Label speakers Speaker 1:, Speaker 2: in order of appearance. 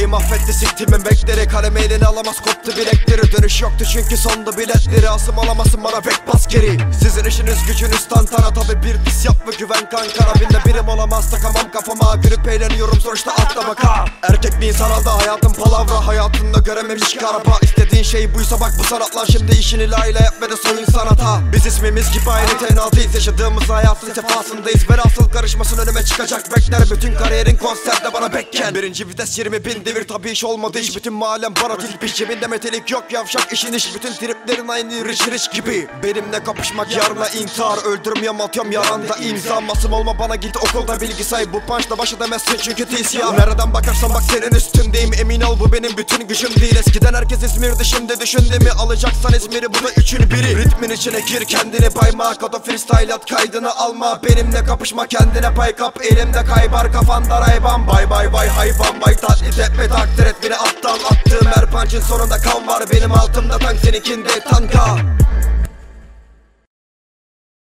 Speaker 1: Beni mahvetti siktim emekleri, kaleme elini alamaz koptu bilekleri. Dönüş yoktu çünkü sondu biletleri, asım alamasın bana bek bas geri. Sizin işiniz gücünüz tantana, tabi bir dis yap ve güven kankana. Binde birim olamaz takamam kafama, gülüp eğleniyorum sonuçta atla baka. Erkek bir insan aldı hayatın palavra, hayatında görememiş ki araba. İstediğin şey buysa bak bu sanatlar, şimdi işini layla yap ve de soyun sanata. Biz ismimiz gibi aynı tenaltıyız, yaşadığımız hayatın sefasındayız. Velhasıl karışmasın önüme çıkacak bekler, bütün kariyerin konserde bana bekken. Birinci vites 20.000 devir, tabi iş olmadı iş, bütün mahallem bana tilpiş. Cebinde metelik yok yavşak işin iş, bütün triplerin aynı rich gibi. Benimle kapışmak yarına intihar, öldürmüyorum atıyorum yaranda imza. Masum olma bana git okulda bilgi say, bu punchla baş edemezsin çünkü tisya. Nereden bakarsan bak senin üstündeyim, emin ol bu benim bütün gücüm değil. Eskiden herkes İzmir'di şimdi düşündü mi, alacaksan İzmir'i bu da üçün biri. Ritmin içine gir kendini bayma, Kato freestyle at kaydını alma. Benimle kapışma kendine pay kap, elimde kaybar kafanda rayban. Bay bay bay hayvan bay, taklit etme takdir et beni aptal. Attığım her punch'ın sonunda kan var, benim altımda tank seninkinde tanka.